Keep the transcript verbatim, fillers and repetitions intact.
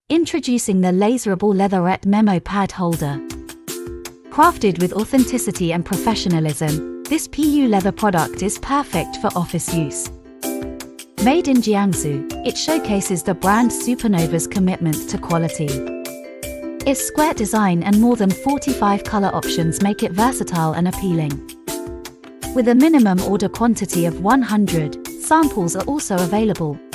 Introducing the Laserable leatherette memo pad holder. Crafted with authenticity and professionalism, this P U leather product is perfect for office use. Made in Jiangsu, it showcases the brand Supernova's commitment to quality. Its square design and more than forty-five color options make it versatile and appealing. With a minimum order quantity of one hundred, samples are also available.